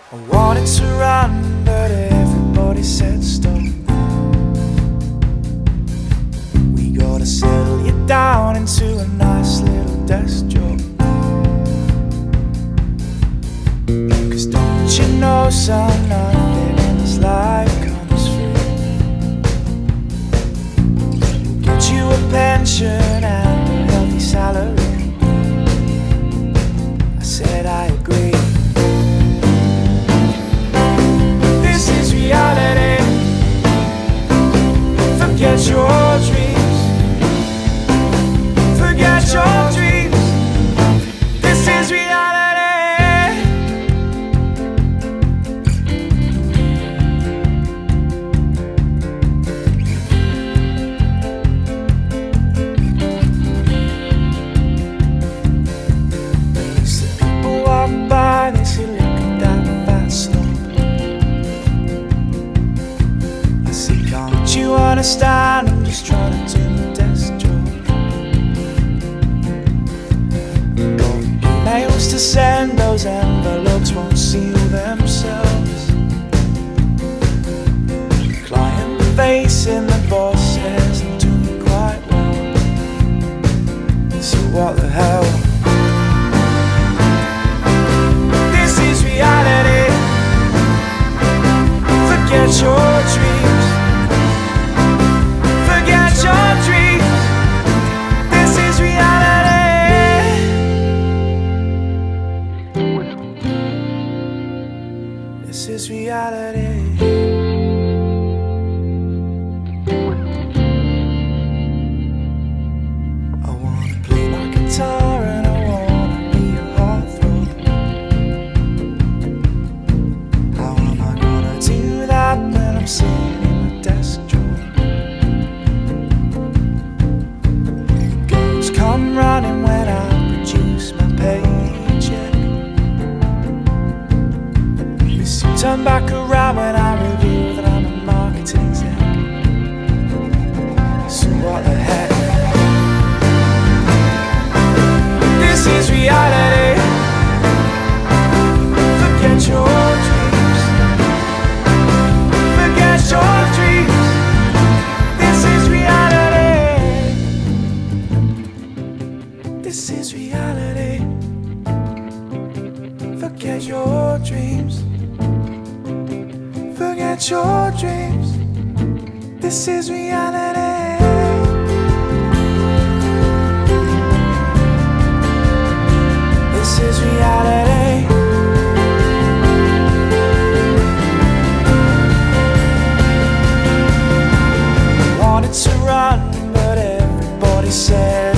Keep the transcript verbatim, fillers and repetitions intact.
I wanted to run, but everybody said stop. We gotta settle you down into a nice little desk job. Cause don't you know, son, nothing in this life comes free. We'll get you a pension and a healthy salary. I said I agree. Forget your dreams, forget your dreams. This is reality. So people walk by, they say, look at that fat slob. I say, can't you understand? I'm just trying to do my desk job. Got emails to send, those envelopes won't seal themselves. Client facing, the boss says I'm doing quite well. So what the hell? This is reality. Forget your dreams, forget your dreams. This is reality. This is reality. I wanna play my guitar and I wanna be a heartthrob. How am I gonna do that when I'm sitting in my desk job? Girls come running when I produce my paycheck. They soon turn back around when I reveal that I'm a marketing exec. So what the heck? This is reality. Forget your dreams, forget your dreams. This is reality. This is reality. Forget your dreams, forget your dreams. This is reality. This is reality. I wanted to run, but everybody said